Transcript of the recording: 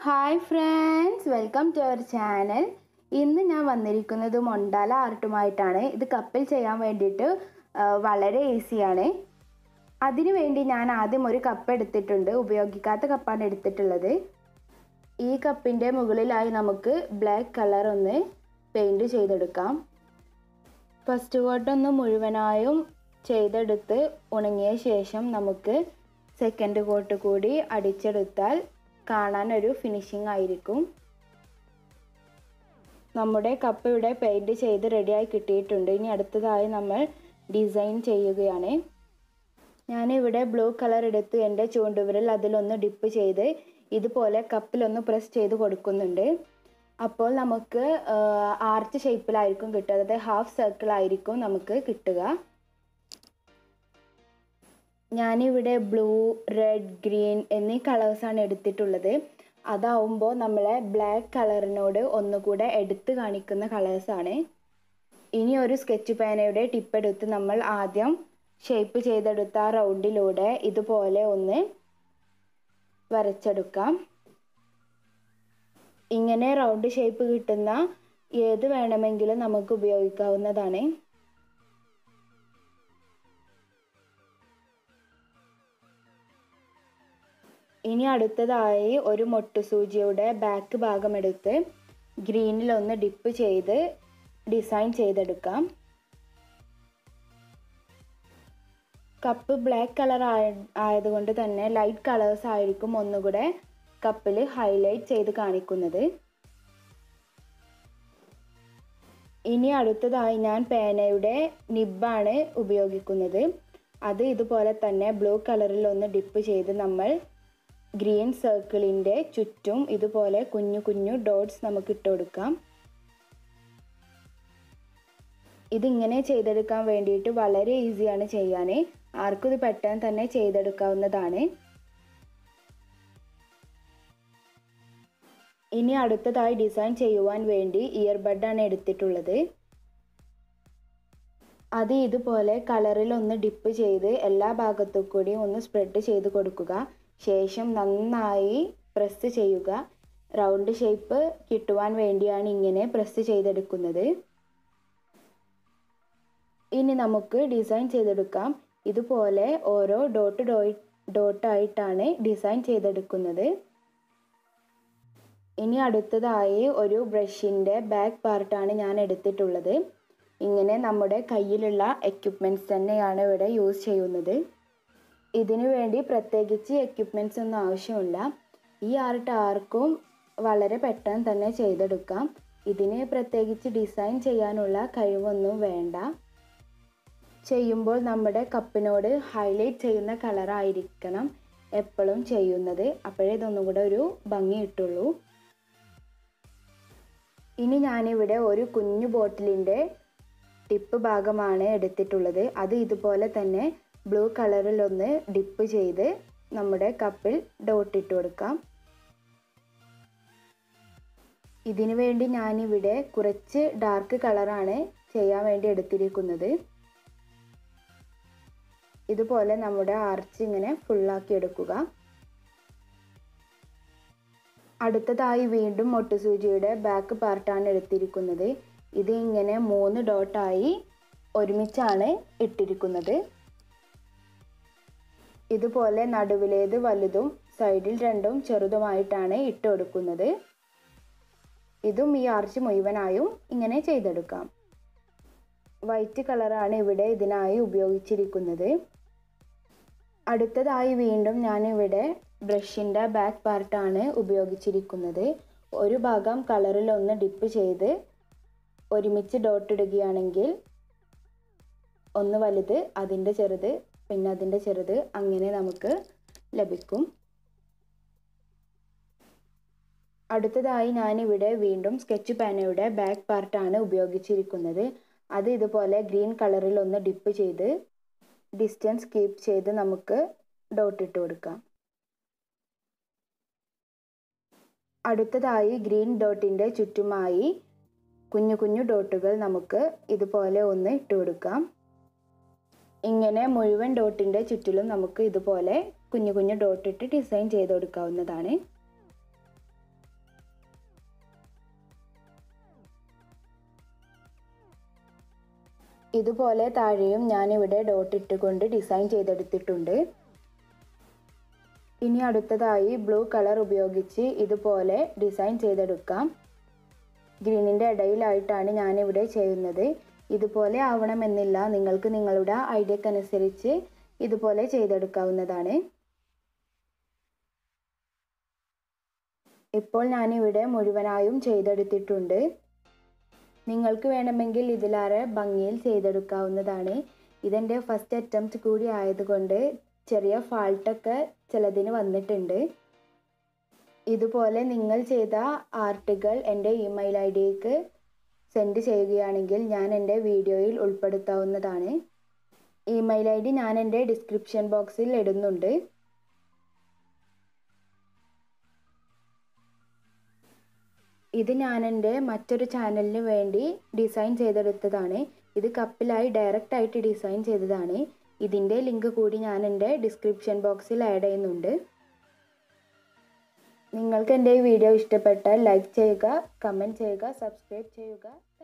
Hi friends, welcome to our channel. ഇന്ന് ഞാൻ വന്നിരിക്കുന്നത് മൊണ്ടാല ആർട്ടുമായിട്ടാണ്. ഇത് കപ്പിൽ ചെയ്യാൻ വേണ്ടിയിട്ട് വളരെ ഈസിയാണ്. അതിനു വേണ്ടി ഞാൻ ആദ്യം ഒരു കപ്പ് എടുത്തിട്ടുണ്ട്. ഉപയോഗിക്കാത്ത കപ്പാണ് എടുത്തിട്ടുള്ളത്. ഈ കപ്പിൻ്റെ മുകളിലായി നമുക്ക് ബ്ലാക്ക് കളർ ഒന്ന് പെയിൻറ് ചെയ്തെടുക്കാം. ഫസ്റ്റ് കോട്ട് ഒന്ന് മുഴുവനായും ചെയ്തെടുത്ത് ഉണങ്ങിയ ശേഷം നമുക്ക് സെക്കൻഡ് കോട്ട് കൂടി അടിച്ചെടുത്താൽ കാണാൻ ഒരു ഫിനിഷിംഗ് ആയിരിക്കും. നമ്മുടെ കപ്പ് ഇവിടെ പെയിൻറ് ചെയ്ത് റെഡിയായി കിട്ടിയിട്ടുണ്ട്. ഇനി അടുത്തതായി നമ്മൾ ഡിസൈൻ ചെയ്യുകയാണ്. ഞാനിവിടെ ബ്ലൂ കളർ എടുത്ത് എൻ്റെ ചൂണ്ടുവിരൽ അതിലൊന്ന് ഡിപ്പ് ചെയ്ത് ഇതുപോലെ കപ്പിലൊന്ന് പ്രസ് ചെയ്ത് കൊടുക്കുന്നുണ്ട്. അപ്പോൾ നമുക്ക് ആർച്ച് ഷേപ്പിലായിരിക്കും കിട്ടുക. അതായത് ഹാഫ് സർക്കിൾ ആയിരിക്കും നമുക്ക് കിട്ടുക. ഞാനിവിടെ ബ്ലൂ, റെഡ്, ഗ്രീൻ എന്നീ കളേഴ്സാണ് എടുത്തിട്ടുള്ളത്. അതാവുമ്പോൾ നമ്മളെ ബ്ലാക്ക് കളറിനോട് ഒന്നുകൂടെ എടുത്ത് കാണിക്കുന്ന കളേഴ്സാണ്. ഇനി ഒരു സ്കെച്ച് പേനയുടെ ടിപ്പ് എടുത്ത് നമ്മൾ ആദ്യം ഷേപ്പ് ചെയ്തെടുത്ത റൗണ്ടിലൂടെ ഇതുപോലെ ഒന്ന് വരച്ചെടുക്കാം. ഇങ്ങനെ റൗണ്ട് ഷേപ്പ് കിട്ടുന്ന ഏത് വേണമെങ്കിലും നമുക്ക് ഉപയോഗിക്കാവുന്നതാണ്. ഇനി അടുത്തതായി ഒരു മൊട്ടുസൂചിയുടെ ബാക്ക് ഭാഗം എടുത്ത് ഗ്രീനിലൊന്ന് ഡിപ്പ് ചെയ്ത് ഡിസൈൻ ചെയ്തെടുക്കാം. കപ്പ് ബ്ലാക്ക് കളർ ആയതുകൊണ്ട് തന്നെ ലൈറ്റ് കളേഴ്സ് ആയിരിക്കും ഒന്നുകൂടെ കപ്പിൽ ഹൈലൈറ്റ് ചെയ്ത് കാണിക്കുന്നത്. ഇനി അടുത്തതായി ഞാൻ പേനയുടെ നിബ്ബാണ് ഉപയോഗിക്കുന്നത്. അത് ഇതുപോലെ തന്നെ ബ്ലൂ കളറിൽ ഒന്ന് ഡിപ്പ് ചെയ്ത് നമ്മൾ ഗ്രീൻ സർക്കിളിൻ്റെ ചുറ്റും ഇതുപോലെ കുഞ്ഞു കുഞ്ഞു ഡോട്ട്സ് നമുക്ക് ഇട്ട് കൊടുക്കാം. ഇതിങ്ങനെ ചെയ്തെടുക്കാൻ വേണ്ടിയിട്ട് വളരെ ഈസിയാണ് ചെയ്യാൻ. ആർക്കും ഇത് പെട്ടെന്ന് തന്നെ ചെയ്തെടുക്കാവുന്നതാണ്. ഇനി അടുത്തതായി ഡിസൈൻ ചെയ്യുവാൻ വേണ്ടി ഇയർബഡാണ് എടുത്തിട്ടുള്ളത്. അത് ഇതുപോലെ കളറിൽ ഒന്ന് ഡിപ്പ് ചെയ്ത് എല്ലാ ഭാഗത്തു കൂടിയും ഒന്ന് സ്പ്രെഡ് ചെയ്ത് കൊടുക്കുക. ശേഷം നന്നായി പ്രസ് ചെയ്യുക. റൗണ്ട് ഷേപ്പ് കിട്ടുവാൻ വേണ്ടിയാണ് ഇങ്ങനെ പ്രസ് ചെയ്തെടുക്കുന്നത്. ഇനി നമുക്ക് ഡിസൈൻ ചെയ്തെടുക്കാം. ഇതുപോലെ ഓരോ ഡോട്ടായിട്ടാണ് ഡിസൈൻ ചെയ്തെടുക്കുന്നത്. ഇനി അടുത്തതായി ഒരു ബ്രഷിൻ്റെ ബാക്ക് പാർട്ടാണ് ഞാൻ എടുത്തിട്ടുള്ളത്. ഇങ്ങനെ നമ്മുടെ കയ്യിലുള്ള എക്യുപ്മെൻറ്റ്സ് തന്നെയാണ് ഇവിടെ യൂസ് ചെയ്യുന്നത്. ഇതിനു വേണ്ടി പ്രത്യേകിച്ച് എക്യുപ്മെൻറ്റ്സ് ഒന്നും ആവശ്യമില്ല. ഈ ആർട്ട് ആർക്കും വളരെ പെട്ടെന്ന് തന്നെ ചെയ്തെടുക്കാം. ഇതിന് പ്രത്യേകിച്ച് ഡിസൈൻ ചെയ്യാനുള്ള കഴിവൊന്നും വേണ്ട. ചെയ്യുമ്പോൾ നമ്മുടെ കപ്പിനോട് ഹൈലൈറ്റ് ചെയ്യുന്ന കളറായിരിക്കണം എപ്പോഴും ചെയ്യുന്നത്. അപ്പോഴേ ഇതൊന്നും കൂടെ ഒരു ഭംഗി കിട്ടുള്ളൂ. ഇനി ഞാനിവിടെ ഒരു കുഞ്ഞു ബോട്ടിലിൻ്റെ ടിപ്പ് ഭാഗമാണ് എടുത്തിട്ടുള്ളത്. അത് ഇതുപോലെ തന്നെ ബ്ലൂ കളറിൽ ഒന്ന് ഡിപ്പ് ചെയ്ത് നമ്മുടെ കപ്പിൽ ഡോട്ട് ഇട്ട് കൊടുക്കാം. ഇതിനു വേണ്ടി ഞാനിവിടെ കുറച്ച് ഡാർക്ക് കളറാണ് ചെയ്യാൻ വേണ്ടി എടുത്തിരിക്കുന്നത്. ഇതുപോലെ നമ്മുടെ ആർച്ച് ഇങ്ങനെ ഫുള്ളാക്കി എടുക്കുക. അടുത്തതായി വീണ്ടും മൊട്ടുസൂചിയുടെ ബാക്ക് പാർട്ടാണ് എടുത്തിരിക്കുന്നത്. ഇത് ഇങ്ങനെ 3 ഡോട്ടായി ഒരുമിച്ചാണ് ഇട്ടിരിക്കുന്നത്. ഇതുപോലെ നടുവിലേത് വലുതും സൈഡിൽ 2 ചെറുതുമായിട്ടാണ് ഇട്ട് കൊടുക്കുന്നത്. ഇതും ഈ ആർച്ച് മുഴുവനായും ഇങ്ങനെ ചെയ്തെടുക്കാം. വൈറ്റ് കളറാണ് ഇവിടെ ഇതിനായി ഉപയോഗിച്ചിരിക്കുന്നത്. അടുത്തതായി വീണ്ടും ഞാനിവിടെ ബ്രഷിൻ്റെ ബാക്ക് പാർട്ടാണ് ഉപയോഗിച്ചിരിക്കുന്നത്. ഒരു ഭാഗം കളറിൽ ഒന്ന് ഡിപ്പ് ചെയ്ത് ഒരുമിച്ച് ഡോട്ട് ഇടുകയാണെങ്കിൽ ഒന്ന് വലുത്, അതിൻ്റെ ചെറുത്, പിന്നെ അതിൻ്റെ ചെറുത്, അങ്ങനെ നമുക്ക് ലഭിക്കും. അടുത്തതായി ഞാനിവിടെ വീണ്ടും സ്കെച്ച് പേനയുടെ ബാക്ക് പാർട്ടാണ് ഉപയോഗിച്ചിരിക്കുന്നത്. അത് ഇതുപോലെ ഗ്രീൻ കളറിൽ ഒന്ന് ഡിപ്പ് ചെയ്ത് ഡിസ്റ്റൻസ് കീപ്പ് ചെയ്ത് നമുക്ക് ഡോട്ട് ഇട്ട് കൊടുക്കാം. അടുത്തതായി ഗ്രീൻ ഡോട്ടിൻ്റെ ചുറ്റുമായി കുഞ്ഞു കുഞ്ഞു ഡോട്ടുകൾ നമുക്ക് ഇതുപോലെ ഒന്ന് ഇട്ട് കൊടുക്കാം. ഇങ്ങനെ മുഴുവൻ ഡോട്ടിൻ്റെ ചുറ്റിലും നമുക്ക് ഇതുപോലെ കുഞ്ഞു കുഞ്ഞു ഡോട്ട് ഇട്ട് ഡിസൈൻ ചെയ്ത് കൊടുക്കാവുന്നതാണ്. ഇതുപോലെ താഴെയും ഞാനിവിടെ ഡോട്ട് ഇട്ടുകൊണ്ട് ഡിസൈൻ ചെയ്തെടുത്തിട്ടുണ്ട്. ഇനി അടുത്തതായി ബ്ലൂ കളർ ഉപയോഗിച്ച് ഇതുപോലെ ഡിസൈൻ ചെയ്തെടുക്കാം. ഗ്രീനിൻ്റെ ഇടയിലായിട്ടാണ് ഞാനിവിടെ ചെയ്യുന്നത്. ഇതുപോലെ ആവണമെന്നില്ല, നിങ്ങൾക്ക് നിങ്ങളുടെ ഐഡിയക്കനുസരിച്ച് ഇതുപോലെ ചെയ്തെടുക്കാവുന്നതാണ്. ഇപ്പോൾ ഞാനിവിടെ മുഴുവനായും ചെയ്തെടുത്തിട്ടുണ്ട്. നിങ്ങൾക്ക് വേണമെങ്കിൽ ഇതിലേറെ ഭംഗിയിൽ ചെയ്തെടുക്കാവുന്നതാണ്. ഇതെൻ്റെ ഫസ്റ്റ് അറ്റംപ്റ്റ് കൂടി ആയതുകൊണ്ട് ചെറിയ ഫാൾട്ടൊക്കെ ചിലതിന് വന്നിട്ടുണ്ട്. ഇതുപോലെ നിങ്ങൾ ചെയ്ത ആർട്ടുകൾ എൻ്റെ ഇമെയിൽ ഐഡിയിലേക്ക് സെൻഡ് ചെയ്യുകയാണെങ്കിൽ ഞാൻ എൻ്റെ വീഡിയോയിൽ ഉൾപ്പെടുത്താവുന്നതാണ്. ഇമെയിൽ ഐ ഡി ഞാൻ എൻ്റെ ഡിസ്ക്രിപ്ഷൻ ബോക്സിൽ ഇടുന്നുണ്ട്. ഇത് ഞാൻ എൻ്റെ മറ്റൊരു ചാനലിന് വേണ്ടി ഡിസൈൻ ചെയ്തെടുത്തതാണ്. ഇത് കപ്പിലായി ഡയറക്റ്റായിട്ട് ഡിസൈൻ ചെയ്തതാണ്. ഇതിൻ്റെ ലിങ്ക് കൂടി ഞാൻ എൻ്റെ ഡിസ്ക്രിപ്ഷൻ ബോക്സിൽ ആഡ് ചെയ്യുന്നുണ്ട്. നിങ്ങൾക്ക് എൻ്റെ ഈ വീഡിയോ ഇഷ്ടപ്പെട്ടാൽ ലൈക്ക് ചെയ്യുക, കമൻറ്റ് ചെയ്യുക, സബ്സ്ക്രൈബ് ചെയ്യുക.